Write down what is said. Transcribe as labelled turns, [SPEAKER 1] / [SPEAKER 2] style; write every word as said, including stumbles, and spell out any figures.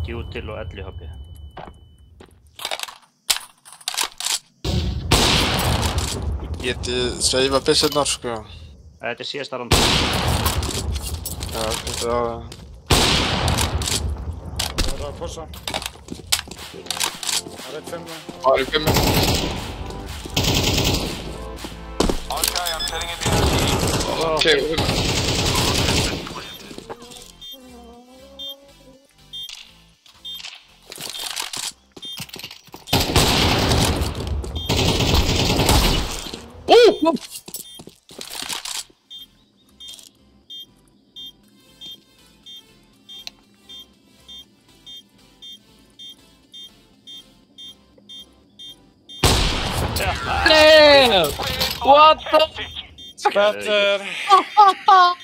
[SPEAKER 1] Djútil og elli H P.
[SPEAKER 2] Geti seifa byssurnar, sko.
[SPEAKER 1] Þetta er síðasta randa.
[SPEAKER 2] Já, þetta er á það.
[SPEAKER 3] Það er að fossa. Það er eitt fimmu.
[SPEAKER 2] Það er fimmu.
[SPEAKER 4] Okay, I'm setting in the R T.
[SPEAKER 2] Okay, fimmu.
[SPEAKER 5] Oh! Damn! What the?
[SPEAKER 3] Better!